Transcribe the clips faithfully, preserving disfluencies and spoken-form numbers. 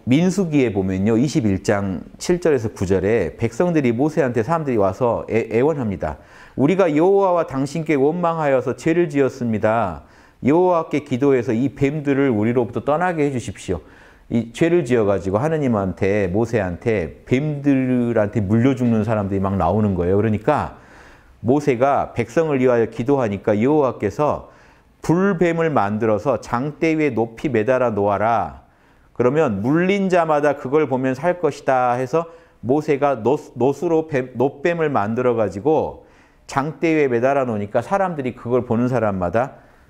민수기에 보면요. 이십일 장 칠 절에서 구 절에 백성들이 모세한테 사람들이 와서 애, 애원합니다. 우리가 여호와와 당신께 원망하여서 죄를 지었습니다. 여호와께 기도해서 이 뱀들을 우리로부터 떠나게 해주십시오. 이 죄를 지어가지고 하느님한테 모세한테 뱀들한테 물려 죽는 사람들이 막 나오는 거예요. 그러니까 모세가 백성을 위하여 기도하니까 여호와께서 불뱀을 만들어서 장대 위에 높이 매달아 놓아라. 그러면 물린 자마다 그걸 보면 살 것이다 해서 모세가 노, 노수로 뱀, 노뱀을 만들어가지고 장대 위에 매달아 놓으니까 사람들이 그걸 보는 사람마다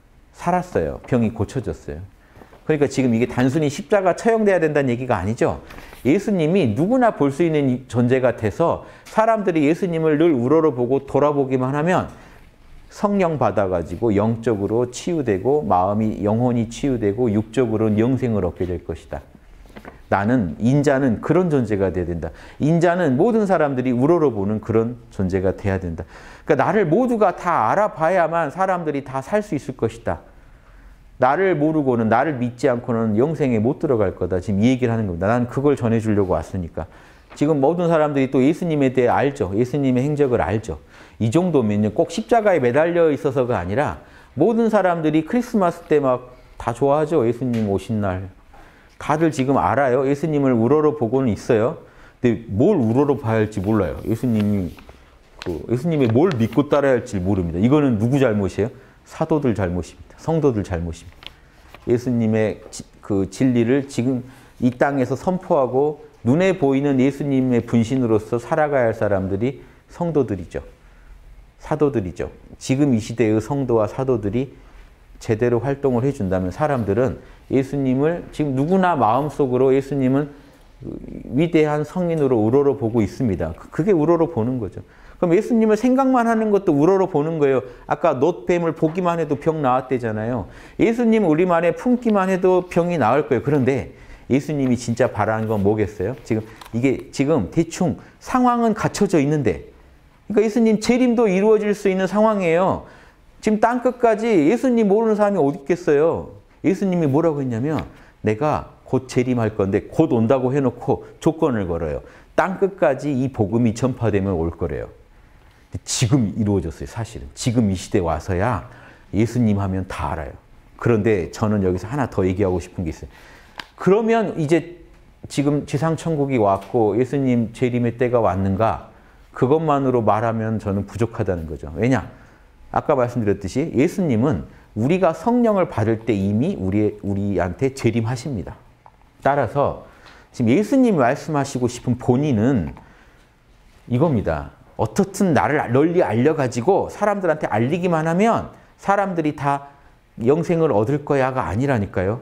살았어요. 병이 고쳐졌어요. 그러니까 지금 이게 단순히 십자가 처형돼야 된다는 얘기가 아니죠. 예수님이 누구나 볼 수 있는 존재 같아서 사람들이 예수님을 늘 우러러보고 돌아보기만 하면 성령 받아가지고 영적으로 치유되고 마음이 영혼이 치유되고 육적으로는 영생을 얻게 될 것이다. 나는 인자는 그런 존재가 돼야 된다. 인자는 모든 사람들이 우러러보는 그런 존재가 돼야 된다. 그러니까 나를 모두가 다 알아봐야만 사람들이 다 살 수 있을 것이다. 나를 모르고는 나를 믿지 않고는 영생에 못 들어갈 거다. 지금 이 얘기를 하는 겁니다. 나는 그걸 전해주려고 왔으니까. 지금 모든 사람들이 또 예수님에 대해 알죠. 예수님의 행적을 알죠. 이 정도면요. 꼭 십자가에 매달려 있어서가 아니라 모든 사람들이 크리스마스 때 막 다 좋아하죠. 예수님 오신 날. 다들 지금 알아요. 예수님을 우러러 보고는 있어요. 근데 뭘 우러러 봐야 할지 몰라요. 예수님이 그 예수님이 뭘 믿고 따라야 할지 모릅니다. 이거는 누구 잘못이에요? 사도들 잘못입니다. 성도들 잘못입니다. 예수님의 지, 그 진리를 지금 이 땅에서 선포하고 눈에 보이는 예수님의 분신으로서 살아가야 할 사람들이 성도들이죠. 사도들이죠. 지금 이 시대의 성도와 사도들이 제대로 활동을 해준다면 사람들은 예수님을 지금 누구나 마음속으로 예수님은 위대한 성인으로 우러러 보고 있습니다. 그게 우러러 보는 거죠. 그럼 예수님을 생각만 하는 것도 우러러 보는 거예요. 아까 놋뱀을 보기만 해도 병 나았대잖아요. 예수님 우리만에 품기만 해도 병이 나을 거예요. 그런데 예수님이 진짜 바라는 건 뭐겠어요? 지금 이게 지금 대충 상황은 갖춰져 있는데, 그러니까 예수님 재림도 이루어질 수 있는 상황이에요. 지금 땅끝까지 예수님 모르는 사람이 어디 있겠어요? 예수님이 뭐라고 했냐면 내가 곧 재림할 건데 곧 온다고 해놓고 조건을 걸어요. 땅끝까지 이 복음이 전파되면 올 거래요. 지금 이루어졌어요. 사실은. 지금 이 시대에 와서야 예수님 하면 다 알아요. 그런데 저는 여기서 하나 더 얘기하고 싶은 게 있어요. 그러면 이제 지금 지상천국이 왔고 예수님 재림의 때가 왔는가? 그것만으로 말하면 저는 부족하다는 거죠. 왜냐? 아까 말씀드렸듯이 예수님은 우리가 성령을 받을 때 이미 우리, 우리한테 재림하십니다. 따라서 지금 예수님이 말씀하시고 싶은 본인은 이겁니다. 어떻든 나를 널리 알려가지고 사람들한테 알리기만 하면 사람들이 다 영생을 얻을 거야가 아니라니까요.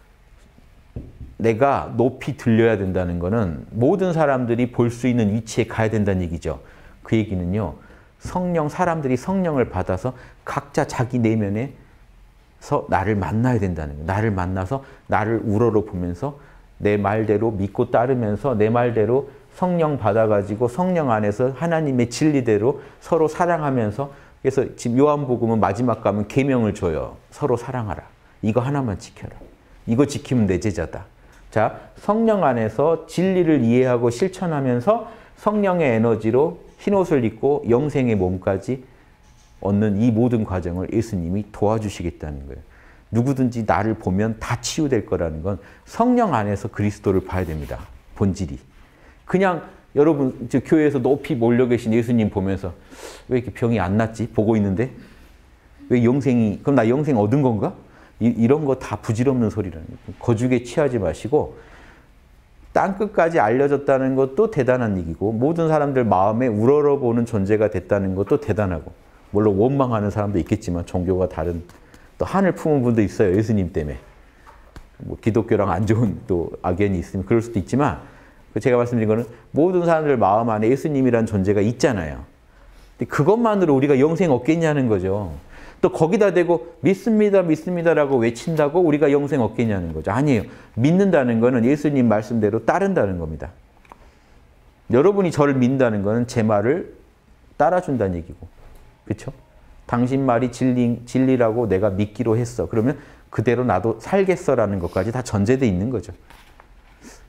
내가 높이 들려야 된다는 것은 모든 사람들이 볼 수 있는 위치에 가야 된다는 얘기죠. 그 얘기는요. 성령, 사람들이 성령을 받아서 각자 자기 내면에서 나를 만나야 된다는 거예요. 나를 만나서 나를 우러러 보면서 내 말대로 믿고 따르면서 내 말대로 성령 받아가지고 성령 안에서 하나님의 진리대로 서로 사랑하면서, 그래서 지금 요한복음은 마지막 가면 계명을 줘요. 서로 사랑하라. 이거 하나만 지켜라. 이거 지키면 내 제자다. 자, 성령 안에서 진리를 이해하고 실천하면서 성령의 에너지로 흰옷을 입고 영생의 몸까지 얻는 이 모든 과정을 예수님이 도와주시겠다는 거예요. 누구든지 나를 보면 다 치유될 거라는 건 성령 안에서 그리스도를 봐야 됩니다. 본질이. 그냥 여러분 저 교회에서 높이 몰려 계신 예수님 보면서 왜 이렇게 병이 안 낫지? 보고 있는데 왜 영생이, 그럼 나 영생 얻은 건가? 이, 이런 거 다 부질없는 소리라는 거예요. 거죽에 취하지 마시고 땅끝까지 알려졌다는 것도 대단한 얘기고 모든 사람들 마음에 우러러보는 존재가 됐다는 것도 대단하고, 물론 원망하는 사람도 있겠지만 종교가 다른 또 한을 품은 분도 있어요. 예수님 때문에. 뭐 기독교랑 안 좋은 또 악연이 있으면 그럴 수도 있지만 제가 말씀드린 거는 모든 사람들 마음 안에 예수님이라는 존재가 있잖아요. 근데 그것만으로 우리가 영생 얻겠냐는 거죠. 또 거기다 대고 믿습니다, 믿습니다라고 외친다고 우리가 영생 얻겠냐는 거죠. 아니에요. 믿는다는 거는 예수님 말씀대로 따른다는 겁니다. 여러분이 저를 믿는다는 거는 제 말을 따라준다는 얘기고. 그렇죠? 당신 말이 진리, 진리라고 내가 믿기로 했어. 그러면 그대로 나도 살겠어라는 것까지 다 전제되어 있는 거죠.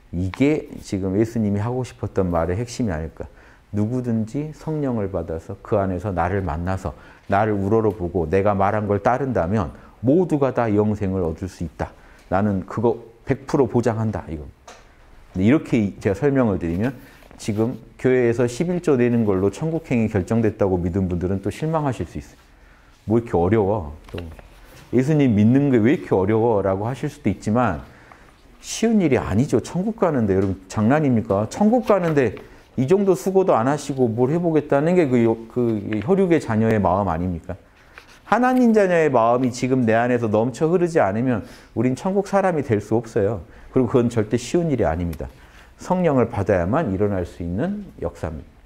이게 지금 예수님이 하고 싶었던 말의 핵심이 아닐까. 누구든지 성령을 받아서 그 안에서 나를 만나서 나를 우러러보고 내가 말한 걸 따른다면 모두가 다 영생을 얻을 수 있다. 나는 그거 백 퍼센트 보장한다. 이거. 이렇게 제가 설명을 드리면 지금 교회에서 십일조 내는 걸로 천국행이 결정됐다고 믿은 분들은 또 실망하실 수 있어요. 뭐 이렇게 어려워. 또 예수님 믿는 게 왜 이렇게 어려워? 라고 하실 수도 있지만 쉬운 일이 아니죠. 천국 가는데 여러분 장난입니까? 천국 가는데 이 정도 수고도 안 하시고 뭘 해보겠다는 게 그, 그 혈육의 자녀의 마음 아닙니까? 하나님 자녀의 마음이 지금 내 안에서 넘쳐 흐르지 않으면 우린 천국 사람이 될 수 없어요. 그리고 그건 절대 쉬운 일이 아닙니다. 성령을 받아야만 일어날 수 있는 역사입니다.